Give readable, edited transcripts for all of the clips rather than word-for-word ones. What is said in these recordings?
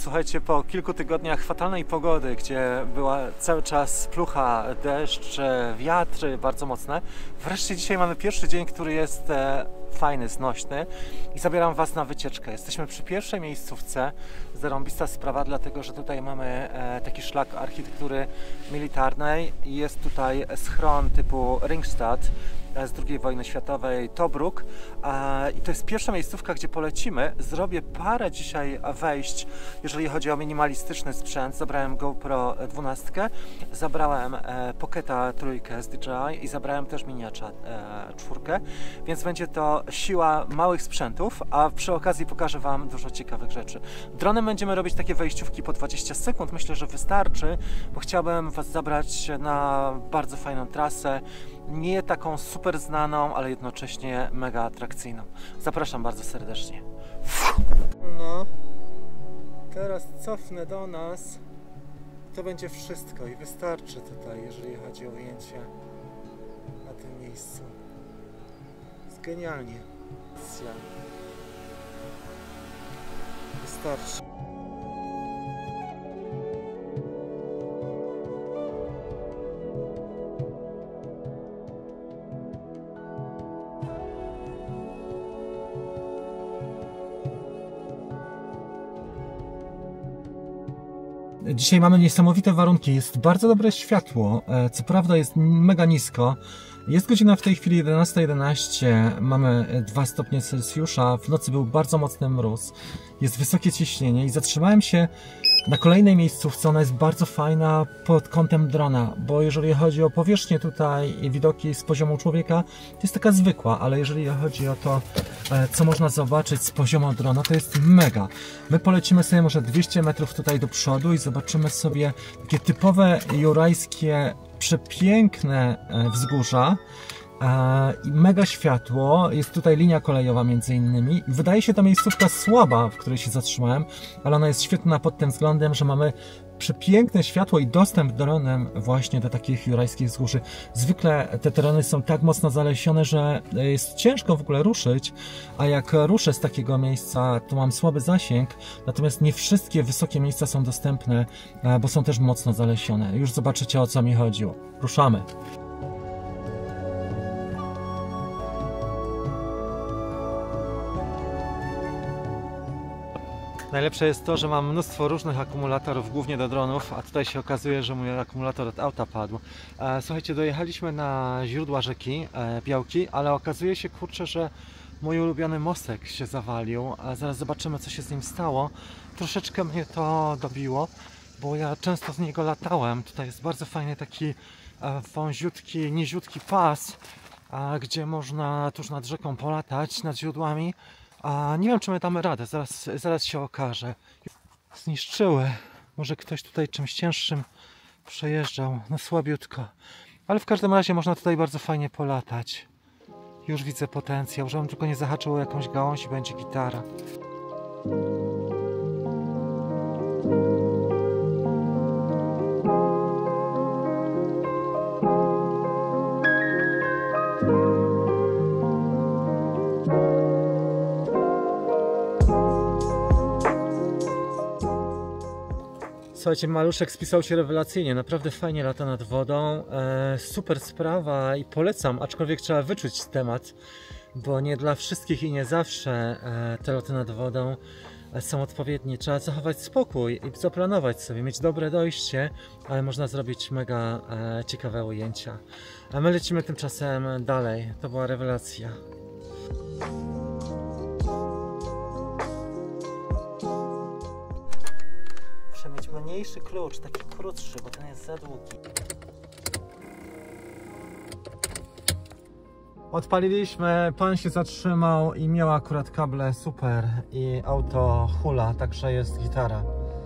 Słuchajcie, po kilku tygodniach fatalnej pogody, gdzie była cały czas plucha, deszcz, wiatry bardzo mocne, wreszcie dzisiaj mamy pierwszy dzień, który jest fajny, znośny i zabieram Was na wycieczkę. Jesteśmy przy pierwszej miejscówce, zarąbista sprawa, dlatego że tutaj mamy taki szlak architektury militarnej i jest tutaj schron typu Ringstadt z II wojny światowej, Tobruk, i to jest pierwsza miejscówka, gdzie polecimy. Zrobię parę dzisiaj wejść, jeżeli chodzi o minimalistyczny sprzęt. Zabrałem GoPro 12, zabrałem Pocketa 3 z DJI i zabrałem też Miniacza 4, więc będzie to siła małych sprzętów, a przy okazji pokażę Wam dużo ciekawych rzeczy. Dronem będziemy robić takie wejściówki po 20 sekund, myślę, że wystarczy, bo chciałbym Was zabrać na bardzo fajną trasę, nie taką super znaną, ale jednocześnie mega atrakcyjną. Zapraszam bardzo serdecznie. No, teraz cofnę do nas. To będzie wszystko i wystarczy tutaj, jeżeli chodzi o ujęcie na tym miejscu. Jest genialnie. Wystarczy. Dzisiaj mamy niesamowite warunki, jest bardzo dobre światło, co prawda jest mega nisko. Jest godzina w tej chwili 11:11, mamy 2 stopnie Celsjusza, w nocy był bardzo mocny mróz, jest wysokie ciśnienie i zatrzymałem się na kolejnej miejscówce. Ona jest bardzo fajna pod kątem drona, bo jeżeli chodzi o powierzchnię tutaj i widoki z poziomu człowieka, to jest taka zwykła, ale jeżeli chodzi o to, co można zobaczyć z poziomu drona, to jest mega. My polecimy sobie może 200 metrów tutaj do przodu i zobaczymy sobie takie typowe jurajskie, przepiękne wzgórza. I mega światło, jest tutaj linia kolejowa między innymi. Wydaje się ta miejscówka słaba, w której się zatrzymałem, ale ona jest świetna pod tym względem, że mamy przepiękne światło i dostęp dronem właśnie do takich jurajskich wzgórzy. Zwykle te tereny są tak mocno zalesione, że jest ciężko w ogóle ruszyć, a jak ruszę z takiego miejsca, to mam słaby zasięg, natomiast nie wszystkie wysokie miejsca są dostępne, bo są też mocno zalesione. Już zobaczycie, o co mi chodziło. Ruszamy! Najlepsze jest to, że mam mnóstwo różnych akumulatorów, głównie do dronów, a tutaj się okazuje, że mój akumulator od auta padł. Słuchajcie, dojechaliśmy na źródła rzeki Białki, ale okazuje się, kurczę, że mój ulubiony mostek się zawalił. Zaraz zobaczymy, co się z nim stało. Troszeczkę mnie to dobiło, bo ja często z niego latałem. Tutaj jest bardzo fajny taki wąziutki, niziutki pas, gdzie można tuż nad rzeką polatać, nad źródłami. Nie wiem, czy my damy radę, zaraz się okaże. Zniszczyły. Może ktoś tutaj czymś cięższym przejeżdżał, no słabiutko. Ale w każdym razie można tutaj bardzo fajnie polatać. Już widzę potencjał, żebym tylko nie zahaczył o jakąś gałąź i będzie gitara. Słuchajcie, maluszek spisał się rewelacyjnie, naprawdę fajnie lata nad wodą, super sprawa i polecam, aczkolwiek trzeba wyczuć temat, bo nie dla wszystkich i nie zawsze te loty nad wodą są odpowiednie. Trzeba zachować spokój i zaplanować sobie, mieć dobre dojście, ale można zrobić mega ciekawe ujęcia. A my lecimy tymczasem dalej, to była rewelacja. Mieć mniejszy klucz, taki krótszy, bo ten jest za długi. Odpaliliśmy, pan się zatrzymał i miał akurat kable super i auto hula, także jest gitara.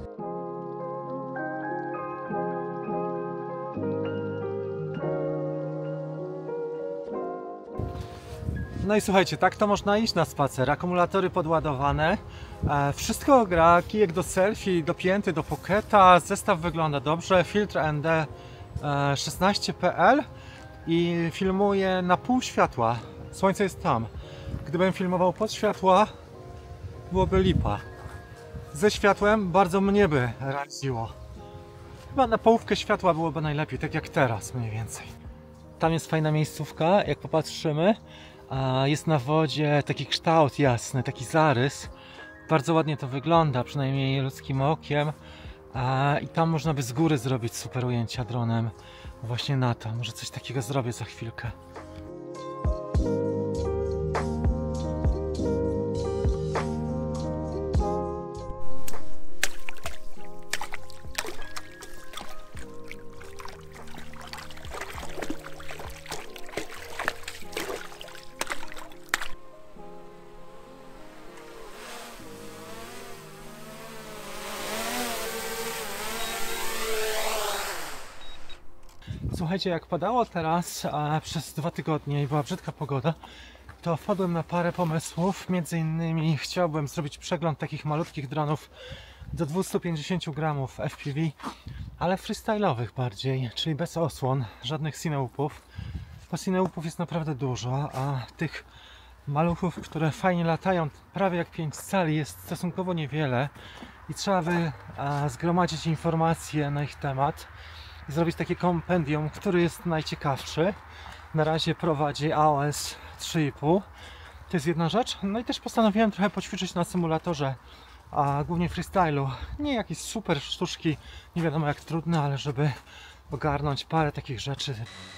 No i słuchajcie, tak to można iść na spacer. Akumulatory podładowane, wszystko gra, kijek do selfie, dopięty do Pocketa, zestaw wygląda dobrze, filtr ND 16PL i filmuje na pół światła. Słońce jest tam. Gdybym filmował pod światła, byłoby lipa. Ze światłem bardzo mnie by raziło. Chyba na połówkę światła byłoby najlepiej, tak jak teraz mniej więcej. Tam jest fajna miejscówka, jak popatrzymy. Jest na wodzie taki kształt jasny, taki zarys. Bardzo ładnie to wygląda, przynajmniej ludzkim okiem. I tam można by z góry zrobić super ujęcia dronem. Właśnie na to, może coś takiego zrobię za chwilkę. Słuchajcie, jak padało teraz przez 2 tygodnie i była brzydka pogoda, to wpadłem na parę pomysłów. Między innymi chciałbym zrobić przegląd takich malutkich dronów do 250 gramów FPV, ale freestyle'owych bardziej, czyli bez osłon, żadnych cineupów. Bo cineupów jest naprawdę dużo, a tych maluchów, które fajnie latają, prawie jak 5 cali, jest stosunkowo niewiele i trzeba by zgromadzić informacje na ich temat i zrobić takie kompendium, który jest najciekawszy. Na razie prowadzi AOS 3,5. To jest jedna rzecz. No i też postanowiłem trochę poćwiczyć na symulatorze, a głównie freestylu. Nie jakieś super sztuczki, nie wiadomo jak trudne, ale żeby ogarnąć parę takich rzeczy.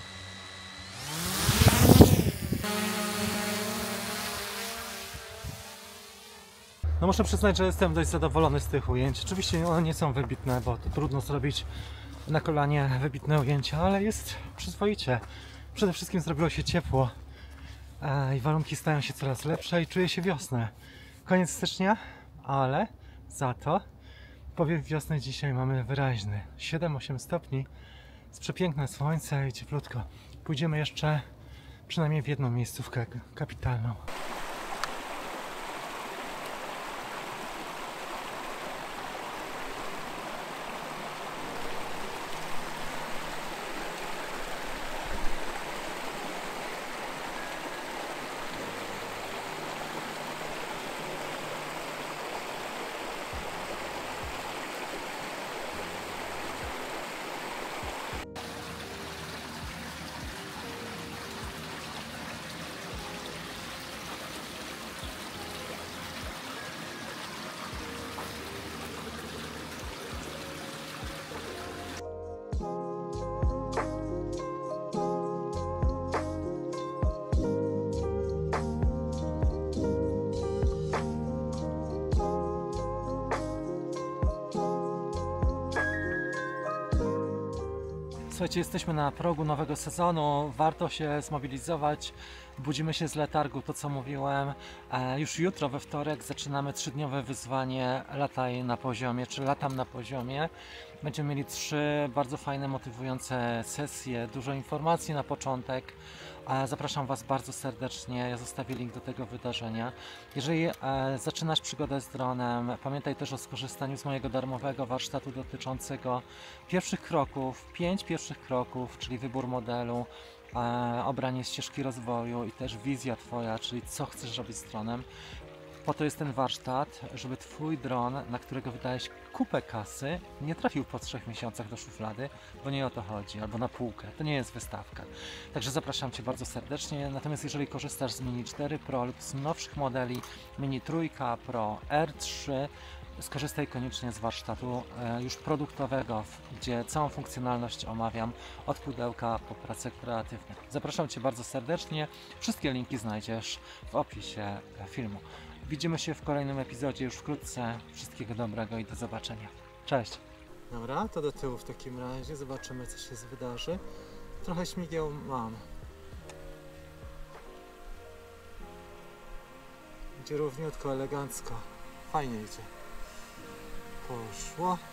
No muszę przyznać, że jestem dość zadowolony z tych ujęć. Oczywiście one nie są wybitne, bo to trudno zrobić na kolanie wybitne ujęcia, ale jest przyzwoicie. Przede wszystkim zrobiło się ciepło i warunki stają się coraz lepsze i czuję się wiosnę. Koniec stycznia, ale za to powiew wiosny dzisiaj mamy wyraźny. 7-8 stopni, jest przepiękne słońce i cieplutko. Pójdziemy jeszcze przynajmniej w jedną miejscówkę kapitalną. Słuchajcie, jesteśmy na progu nowego sezonu, warto się zmobilizować, budzimy się z letargu, to co mówiłem. Już jutro, we wtorek, zaczynamy 3-dniowe wyzwanie Lataj na poziomie, czy Latam na poziomie. Będziemy mieli 3 bardzo fajne, motywujące sesje, dużo informacji na początek. Zapraszam Was bardzo serdecznie, ja zostawię link do tego wydarzenia. Jeżeli zaczynasz przygodę z dronem, pamiętaj też o skorzystaniu z mojego darmowego warsztatu dotyczącego pierwszych kroków, 5 pierwszych kroków, czyli wybór modelu, obranie ścieżki rozwoju i też wizja Twoja, czyli co chcesz robić z dronem. Po to jest ten warsztat, żeby Twój dron, na którego wydałeś kupę kasy, nie trafił po 3 miesiącach do szuflady, bo nie o to chodzi, albo na półkę. To nie jest wystawka. Także zapraszam Cię bardzo serdecznie. Natomiast jeżeli korzystasz z Mini 4 Pro lub z nowszych modeli Mini 3 Pro R3, skorzystaj koniecznie z warsztatu już produktowego, gdzie całą funkcjonalność omawiam od pudełka po pracę kreatywną. Zapraszam Cię bardzo serdecznie. Wszystkie linki znajdziesz w opisie filmu. Widzimy się w kolejnym epizodzie już wkrótce. Wszystkiego dobrego i do zobaczenia. Cześć! Dobra, to do tyłu w takim razie. Zobaczymy, co się wydarzy. Trochę śmigieł mam. Idzie równiutko, elegancko. Fajnie idzie. Poszło.